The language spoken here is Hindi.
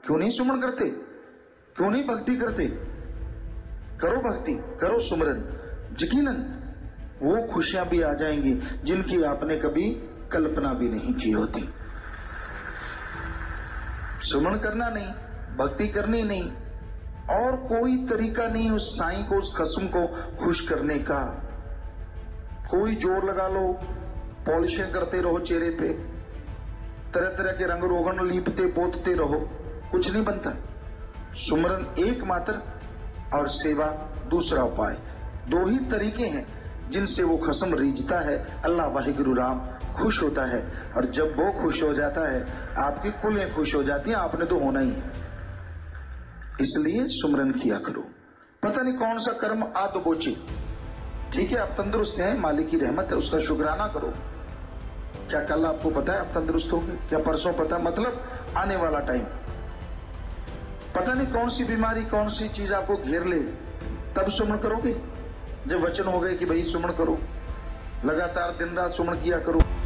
क्यों नहीं सुमन करते, क्यों नहीं भक्ति करते? करो भक्ति, करो सुमरन, यकीनन वो खुशियां भी आ जाएंगी जिनकी आपने कभी कल्पना भी नहीं की होती। सुमन करना नहीं, भक्ति करनी नहीं, और कोई तरीका नहीं उस साईं को, उस खसम को खुश करने का। कोई जोर लगा लो, पॉलिशें करते रहो चेहरे पे, तरह तरह के रंग रोगन लीपते पोतते रहो, कुछ नहीं बनता। सुमरन एकमात्र और सेवा दूसरा उपाय। दो ही तरीके हैं जिनसे वो खसम रीझता है, अल्लाह वाहिगुरु राम खुश होता है। और जब वो खुश हो जाता है, आपकी कुलें खुश हो जाती हैं, आपने तो होना ही है। इसलिए सुमरन किया करो। पता नहीं कौन सा कर्म आ तो बोचे, ठीक है आप तंदुरुस्त हैं, मालिक की रहमत है, उसका शुक्राना करो। क्या कल आपको पता है आप तंदुरुस्त होंगे? क्या परसों पता? मतलब आने वाला टाइम पता नहीं कौन सी बीमारी, कौन सी चीज आपको घेर ले, तब सुमन करोगे। जब वचन हो गए कि भाई सुमन करो, लगातार दिन रात सुमन किया करो।